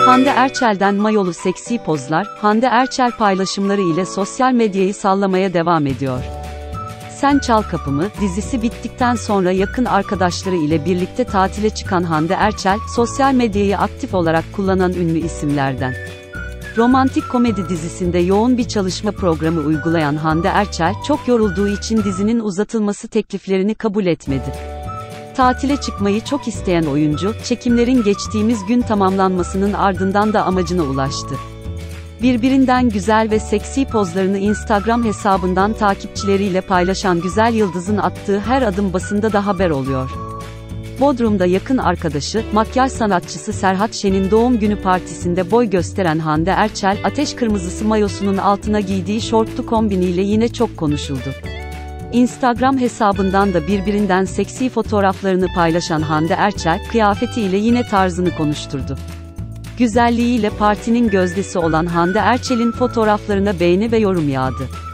Hande Erçel'den mayolu seksi pozlar, Hande Erçel paylaşımları ile sosyal medyayı sallamaya devam ediyor. Sen Çal Kapımı dizisi bittikten sonra yakın arkadaşları ile birlikte tatile çıkan Hande Erçel, sosyal medyayı aktif olarak kullanan ünlü isimlerden. Romantik komedi dizisinde yoğun bir çalışma programı uygulayan Hande Erçel, çok yorulduğu için dizinin uzatılması tekliflerini kabul etmedi. Tatile çıkmayı çok isteyen oyuncu, çekimlerin geçtiğimiz gün tamamlanmasının ardından da amacına ulaştı. Birbirinden güzel ve seksi pozlarını Instagram hesabından takipçileriyle paylaşan güzel yıldızın attığı her adım basında da haber oluyor. Bodrum'da yakın arkadaşı, makyaj sanatçısı Serhat Şen'in doğum günü partisinde boy gösteren Hande Erçel, ateş kırmızısı mayosunun altına giydiği şortlu kombiniyle yine çok konuşuldu. Instagram hesabından da birbirinden seksi fotoğraflarını paylaşan Hande Erçel, kıyafetiyle yine tarzını konuşturdu. Güzelliğiyle partinin gözdesi olan Hande Erçel'in fotoğraflarına beğeni ve yorum yağdı.